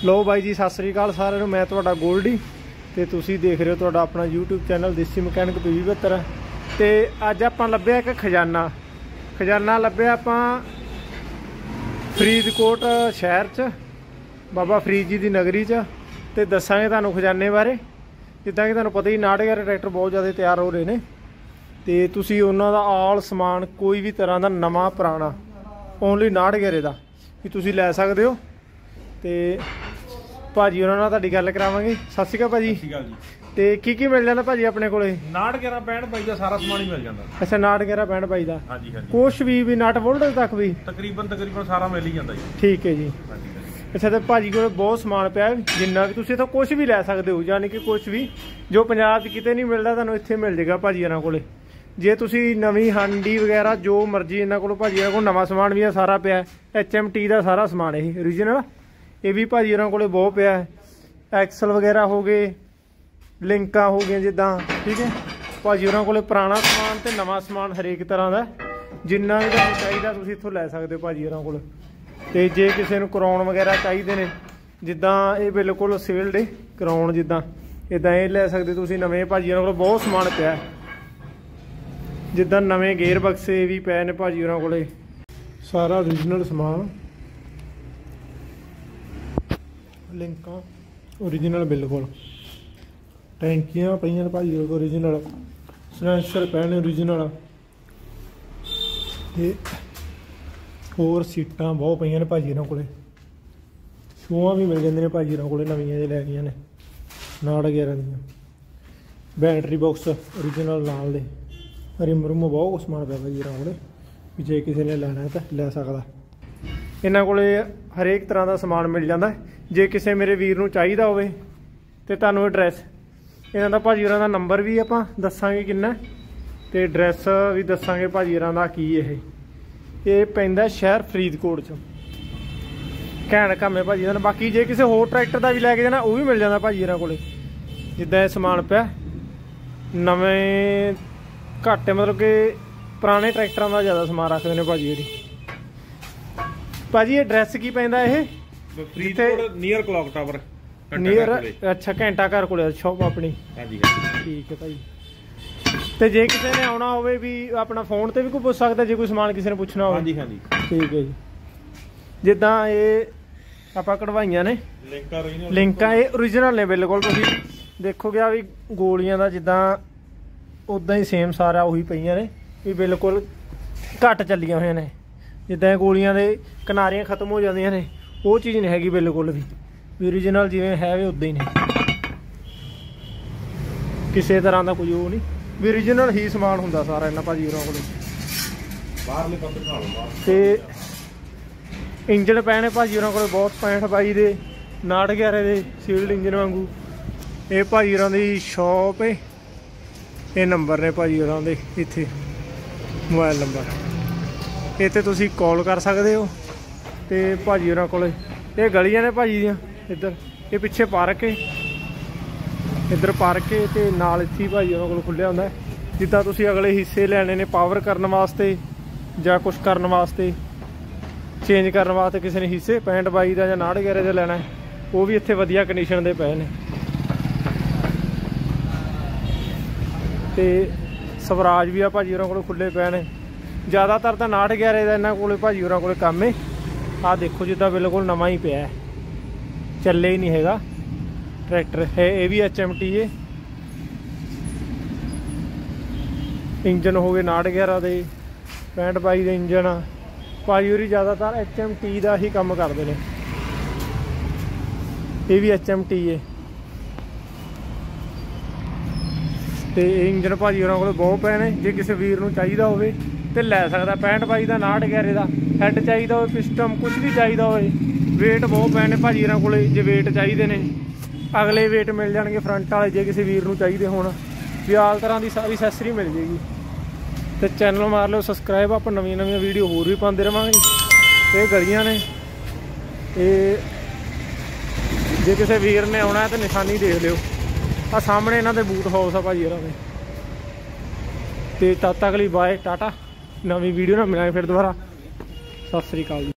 लो by जी सत श्री अकाल सारिਆਂ ਨੂੰ। मैं ਤੁਹਾਡਾ गोल्डी ਤੇ ਤੁਸੀਂ ਦੇਖ ਰਹੇ ਹੋ ਤੁਹਾਡਾ ਆਪਣਾ YouTube ਚੈਨਲ ਦੇਸੀ ਮਕੈਨਿਕ PV72। ਤੇ ਅੱਜ ਆਪਾਂ ਲੱਭਿਆ ਇੱਕ ਖਜ਼ਾਨਾ ਲੱਭਿਆ ਆਪਾਂ ਫਰੀਦਕੋਟ ਸ਼ਹਿਰ 'ਚ ਬਾਬਾ ਫਰੀਦ ਜੀ ਦੀ ਨਗਰੀ 'ਚ। ਤੇ ਦੱਸਾਂਗੇ ਤੁਹਾਨੂੰ ਖਜ਼ਾਨੇ ਬਾਰੇ। ਜਿੱਦਾਂ ਕਿ ਤੁਹਾਨੂੰ ਪਤਾ ਹੀ ਨਾਟਗਾਰੇ ਟਰੈਕਟਰ ਬਹੁਤ ਜ਼ਿਆਦਾ ਤਿਆਰ ਹੋ ਰਹੇ ਨੇ ਤੇ ਤੁਸੀਂ ਉਹਨਾਂ ਦਾ ਆਲ ਸਮਾਨ ਕੋਈ ਵੀ ਤਰ੍ਹਾਂ ਦਾ ਨਵਾਂ ਪੁਰਾਣਾ ਓਨਲੀ ਨਾਟਗਾਰੇ ਦਾ ਵੀ ਤੁਸੀਂ ਲੈ ਸਕਦੇ ਹੋ। ਤੇ ਭਾਜੀ ਉਹਨਾਂ ਨਾਲ ਤੁਹਾਡੀ ਗੱਲ ਕਰਾਵਾਂਗੇ। ਸਤਿ ਸ਼੍ਰੀ ਅਕਾਲ ਭਾਜੀ। ਸਤਿ ਸ਼੍ਰੀ ਅਕਾਲ ਜੀ। ਤੇ ਕੀ ਮਿਲ ਜਾਂਦਾ ਭਾਜੀ ਆਪਣੇ ਕੋਲੇ? 69 65 ਦਾ ਸਾਰਾ ਸਮਾਨ ਹੀ ਮਿਲ ਜਾਂਦਾ। ਅੱਛਾ 69 65 ਦਾ। ਹਾਂਜੀ ਹਾਂਜੀ। ਕੁਛ ਵੀ ਨਾਟ ਵੋਲਟ ਤੱਕ ਵੀ ਤਕਰੀਬਨ ਸਾਰਾ ਮਿਲ ਹੀ ਜਾਂਦਾ ਜੀ। ਠੀਕ ਹੈ ਜੀ। ਹਾਂਜੀ। ਅੱਛਾ ਤੇ ਭਾਜੀ ਕੋਲ ਬਹੁਤ ਸਮਾਨ ਪਿਆ ਜਿੰਨਾ ਵੀ ਤੁਸੀਂ ਇੱਥੋਂ ਕੁਛ ਵੀ ਲੈ ਸਕਦੇ ਹੋ, ਯਾਨੀ ਕਿ ਕੁਛ ਵੀ ਜੋ ਪੰਜਾਬ 'ਚ ਕਿਤੇ ਨਹੀਂ ਮਿਲਦਾ ਤੁਹਾਨੂੰ ਇੱਥੇ ਮਿਲ ਜਾਏਗਾ ਭਾਜੀ ਇਹਨਾਂ ਕੋਲੇ। ਜੇ ਤੁਸੀਂ ਨਵੀਂ ਹਾਂਡੀ ਵਗੈਰਾ ਜੋ ਮਰਜ਼ੀ ਇਹਨਾਂ ਕੋਲੋਂ ਭਾਜੀ ਇਹਨਾਂ ਕੋਲ ਨਵਾਂ ਸਮਾਨ ਵੀ ਆ ਸਾਰਾ ਪਿਆ। HMT ਦਾ ਸਾਰਾ ਸਮਾਨ ਇਹ ਓਰੀਜਨਲ ਇਹ ਵੀ ਭਾਜੀ ਇਹਨਾਂ ਕੋਲੇ ਬਹੁਤ ਪਿਆ ਹੈ। ਐਕਸਲ ਵਗੈਰਾ ਹੋ ਗਏ, ਲਿੰਕਾਂ ਹੋ ਗਈਆਂ ਜਿੱਦਾਂ, ਠੀਕ ਹੈ ਭਾਜੀ ਉਹਨਾਂ ਕੋਲੇ ਪੁਰਾਣਾ ਸਮਾਨ ਤੇ ਨਵਾਂ ਸਮਾਨ ਹਰੇਕ ਤਰ੍ਹਾਂ ਦਾ ਜਿੰਨਾ ਵੀ ਤੁਹਾਨੂੰ ਚਾਹੀਦਾ ਤੁਸੀਂ ਇੱਥੋਂ ਲੈ ਸਕਦੇ ਹੋ ਭਾਜੀ ਉਹਨਾਂ ਕੋਲ। ਤੇ ਜੇ ਕਿਸੇ ਨੂੰ ਕਰਾਉਣ ਵਗੈਰਾ ਚਾਹੀਦੇ ਨੇ ਜਿੱਦਾਂ ਇਹ ਬਿਲਕੁਲ ਸੇਲਡ ਏ ਕਰਾਉਣ ਜਿੱਦਾਂ ਇੱਦਾਂ ਇਹ ਲੈ ਸਕਦੇ ਤੁਸੀਂ ਨਵੇਂ। ਭਾਜੀ ਉਹਨਾਂ ਕੋਲ ਬਹੁਤ ਸਮਾਨ ਪਿਆ ਜਿੱਦਾਂ ਨਵੇਂ ਗੇਅਰ ਬਕਸੇ ਵੀ ਪਏ ਨੇ ਭਾਜੀ ਉਹਨਾਂ ਕੋਲੇ ਸਾਰਾ ਓਰੀਜਨਲ ਸਮਾਨ। ਲਿੰਕਾਂ ਓਰੀਜਨਲ ਬਿਲਕੁਲ, ਟੈਂਕੀਆਂ ਪਈਆਂ ਨੇ ਭਾਜੀ ਓਰੀਜਨਲ, ਸਲੈਂਸਰ ਪਏ ਨੇ ਓਰੀਜਨਲ ਤੇ ਹੋਰ ਸੀਟਾਂ ਬਹੁਤ ਪਈਆਂ ਨੇ ਭਾਜੀ ਇਹਨਾਂ ਕੋਲੇ। ਸ਼ੂਆਂ ਵੀ ਮਿਲ ਜਾਂਦੇ ਨੇ ਭਾਜੀ ਇਹਨਾਂ ਕੋਲੇ ਨਵੀਆਂ ਜੇ ਲੈ ਗਈਆਂ ਨੇ 69 ਦੀਆਂ। ਬੈਟਰੀ ਬਾਕਸ ਓਰੀਜਨਲ ਨਾਲ ਦੇ ਰਿਮ ਰੂਮ ਬਹੁਤ ਸਮਾਨ ਪਿਆ ਭਾਜੀ ਇਹਨਾਂ ਕੋਲੇ ਵੀ ਜੇ ਕਿਸੇ ਨੇ ਲੈਣਾ ਤਾਂ ਲੈ ਸਕਦਾ। ਇਹਨਾਂ ਕੋਲੇ ਹਰੇਕ ਤਰ੍ਹਾਂ ਦਾ ਸਮਾਨ ਮਿਲ ਜਾਂਦਾ। ਜੇ ਕਿਸੇ ਮੇਰੇ ਵੀਰ ਨੂੰ ਚਾਹੀਦਾ ਹੋਵੇ ਤੇ ਤੁਹਾਨੂੰ ਐਡਰੈਸ ਇਹਨਾਂ ਦਾ ਭਾਜੀ ਹੋਰਾਂ ਦਾ ਨੰਬਰ ਵੀ ਆਪਾਂ ਦੱਸਾਂਗੇ ਕਿੰਨਾ ਤੇ ਐਡਰੈਸ ਵੀ ਦੱਸਾਂਗੇ ਭਾਜੀ ਹੋਰਾਂ ਦਾ ਕੀ ਇਹ ਪੈਂਦਾ ਸ਼ਹਿਰ ਫਰੀਦਕੋਟ 'ਚ। ਘੈਂਟ ਕੰਮ ਹੈ ਭਾਜੀ ਇਹਨਾਂ ਦਾ। ਬਾਕੀ ਜੇ ਕਿਸੇ ਹੋਰ ਟਰੈਕਟਰ ਦਾ ਵੀ ਲੈ ਕੇ ਜਾਣਾ ਉਹ ਵੀ ਮਿਲ ਜਾਂਦਾ ਭਾਜੀ ਇਹਨਾਂ ਕੋਲੇ। ਜਿੱਦਾਂ ਇਹ ਸਮਾਨ ਪਿਆ ਨਵੇਂ ਘੱਟ ਮਤਲਬ ਕਿ ਪੁਰਾਣੇ ਟਰੈਕਟਰਾਂ ਦਾ ਜ਼ਿਆਦਾ ਸਮਾਨ ਰੱਖਦੇ ਨੇ ਭਾਜੀ ਜਿਹੜੀ। ਭਾਜੀ ਐਡਰੈਸ ਕੀ ਪੈਂਦਾ ਇਹ? Faridkot near clock tower near. ਅੱਛਾ ਘੰਟਾ ਘਰ ਕੋਲੇ ਸ਼ੌਪ ਆਪਣੀ। ਹਾਂਜੀ ਠੀਕ ਹੈ ਭਾਜੀ। ਤੇ ਜੇ ਕਿਸੇ ਨੇ ਆਉਣਾ ਹੋਵੇ ਵੀ ਆਪਣਾ ਫੋਨ ਤੇ ਵੀ ਕੋਈ ਪੁੱਛ ਸਕਦਾ ਜੇ ਕੋਈ ਸਮਾਨ ਕਿਸੇ ਨੇ ਪੁੱਛਣਾ ਹੋਵੇ? ਹਾਂਜੀ ਹਾਂਜੀ। ਠੀਕ ਹੈ ਜੀ। ਜਿੱਦਾਂ ਇਹ ਆਪਾਂ ਕਢਵਾਈਆਂ ਨੇ ਲਿੰਕਾਂ ਇਹ ਓਰੀਜਨਲ ਨੇ ਬਿਲਕੁਲ। ਤੁਸੀਂ ਦੇਖੋਗੇ ਵੀ ਗੋਲੀਆਂ ਦਾ ਜਿੱਦਾਂ ਉੱਦਾਂ ਹੀ ਸੇਮ ਸਾਰਾ ਉਹੀ ਪਈਆਂ ਨੇ ਵੀ ਬਿਲਕੁਲ ਘੱਟ ਚੱਲੀਆਂ ਹੋਈਆਂ ਨੇ। ਜਿੱਦਾਂ ਗੋਲੀਆਂ ਦੇ ਕਿਨਾਰੀਆਂ ਖਤਮ ਹੋ ਜਾਂਦੀਆਂ ਨੇ ਉਹ ਚੀਜ਼ ਨਹੀਂ ਹੈਗੀ ਬਿਲਕੁਲ ਵੀ ਓਰੀਜਨਲ ਜਿਵੇਂ ਹੈ ਵੀ ਉੱਦਾਂ ਹੀ ਨੇ। ਕਿਸੇ ਤਰ੍ਹਾਂ ਦਾ ਕੋਈ ਉਹ ਨਹੀਂ ਵੀ ਓਰੀਜਨਲ ਹੀ ਸਮਾਨ ਹੁੰਦਾ ਸਾਰਾ ਇਹਨਾਂ ਭਾਜੀ ਹੋਰਾਂ ਕੋਲ। ਬਾਹਰਲੇ ਪਾਸੇ ਦਿਖਾ ਲਓ। ਤੇ ਇੰਜਣ ਪਏ ਨੇ ਭਾਜੀ ਹੋਰਾਂ ਕੋਲ ਬਹੁਤ 65 ਬਾਈ ਦੇ 69 ਦੇ ਸੀਲਡ ਇੰਜਨ ਵਾਂਗੂ। ਇਹ ਭਾਜੀ ਹੋਰਾਂ ਦੀ ਸ਼ੌਪ ਹੈ। ਇਹ ਨੰਬਰ ਨੇ ਭਾਜੀ ਹੋਰਾਂ ਦੇ ਇੱਥੇ ਮੋਬਾਈਲ ਨੰਬਰ ਇੱਥੇ ਤੁਸੀਂ ਕਾਲ ਕਰ ਸਕਦੇ ਹੋ। ਤੇ ਭਾਜੀ ਹੋਰਾਂ ਕੋਲ ਇਹ ਗਲੀਆਂ ਨੇ ਭਾਜੀ ਦੀਆਂ ਇੱਧਰ ਇਹ ਪਿੱਛੇ ਪਾਰਕ ਹੈ ਇੱਧਰ ਪਾਰਕ ਹੈ ਤੇ ਨਾਲ ਇੱਥੇ ਭਾਜੀ ਉਹਨਾਂ ਕੋਲ ਖੁੱਲ੍ਹਿਆ ਹੁੰਦਾ। ਜਿੱਦਾਂ ਤੁਸੀਂ ਅਗਲੇ ਹਿੱਸੇ ਲੈਣੇ ਨੇ ਪਾਵਰ ਕਰਨ ਵਾਸਤੇ ਜਾਂ ਕੁਛ ਕਰਨ ਵਾਸਤੇ ਚੇਂਜ ਕਰਨ ਵਾਸਤੇ ਕਿਸੇ ਨੇ ਹਿੱਸੇ 65 ਬਾਈ ਦਾ ਜਾਂ 69 ਦਾ ਲੈਣਾ ਉਹ ਵੀ ਇੱਥੇ ਵਧੀਆ ਕੰਡੀਸ਼ਨ ਦੇ ਪਏ ਨੇ। ਤੇ ਸਵਰਾਜ ਵੀ ਆ ਭਾਜੀ ਹੋਰਾਂ ਕੋਲ ਖੁੱਲ੍ਹੇ ਪਏ ਨੇ। ਜ਼ਿਆਦਾਤਰ ਤਾਂ 69 ਦਾ ਇਹਨਾਂ ਕੋਲ ਭਾਜੀ ਹੋਰਾਂ ਕੋਲ ਕੰਮ ਹੈ। ਆਹ ਦੇਖੋ ਜਿੱਦਾਂ ਬਿਲਕੁਲ ਨਵਾਂ ਹੀ ਪਿਆ ਚੱਲੇ ਹੀ ਨਹੀਂ ਹੈਗਾ ਟਰੈਕਟਰ ਹੈ। ਇਹ ਵੀ HMT ਹੈ। ਇੰਜਨ ਹੋ ਗਏ 69 ਦੇ 65 ਬਾਈ ਦੇ ਇੰਜਨ ਭਾਜੀ ਹੋਰੀ ਜ਼ਿਆਦਾਤਰ HMT ਦਾ ਹੀ ਕੰਮ ਕਰਦੇ ਨੇ। ਇਹ ਵੀ HMT ਹੈ ਤੇ ਇੰਜਨ ਭਾਜੀ ਹੋਰਾਂ ਕੋਲ ਬਹੁਤ ਪਏ ਨੇ। ਜੇ ਕਿਸੇ ਵੀਰ ਨੂੰ ਚਾਹੀਦਾ ਹੋਵੇ ਤੇ ਲੈ ਸਕਦਾ। 65 ਬਾਈ ਦਾ 69 ਦਾ ਹੈਡ ਚਾਹੀਦਾ ਹੋਵੇ ਪਿਸਟਮ ਕੁਛ ਵੀ ਚਾਹੀਦਾ ਹੋਵੇ। ਵੇਟ ਬਹੁਤ ਪਏ ਨੇ ਭਾਜੀ ਹੋਰਾਂ ਕੋਲੇ। ਜੇ ਵੇਟ ਚਾਹੀਦੇ ਨੇ ਅਗਲੇ ਵੇਟ ਮਿਲ ਜਾਣਗੇ ਫਰੰਟ ਵਾਲੇ ਜੇ ਕਿਸੇ ਵੀਰ ਨੂੰ ਚਾਹੀਦੇ ਹੋਣ ਵੀ ਆਲ ਤਰ੍ਹਾਂ ਦੀ ਸਾਰੀ ਐਕਸੈਸਰੀ ਮਿਲ ਜੇਗੀ। ਤੇ ਚੈਨਲ ਮਾਰ ਲਿਓ ਸਬਸਕ੍ਰਾਈਬ। ਆਪਾਂ ਨਵੀਆਂ ਵੀਡੀਓ ਹੋਰ ਵੀ ਪਾਉਂਦੇ ਰਵਾਂਗੇ। ਇਹ ਗਲੀਆਂ ਨੇ ਇਹ ਜੇ ਕਿਸੇ ਵੀਰ ਨੇ ਆਉਣਾ ਤਾਂ ਨਿਸ਼ਾਨੀ ਦੇਖ ਲਿਓ। ਆ ਸਾਹਮਣੇ ਇਹਨਾਂ ਦੇ ਬੂਟ ਹਾਊਸ ਆ ਭਾਜੀ ਹੋਰਾਂ ਦੇ। ਤੇ ਤਦ ਤੱਕ ਲਈ ਬਾਏ ਟਾਟਾ। ਨਵੀਂ ਵੀਡੀਓ ਨਾਲ ਮਿਲਾਂਗੇ ਫਿਰ ਦੁਬਾਰਾ। ਸਤਿ ਸ੍ਰੀ ਅਕਾਲ ਜੀ।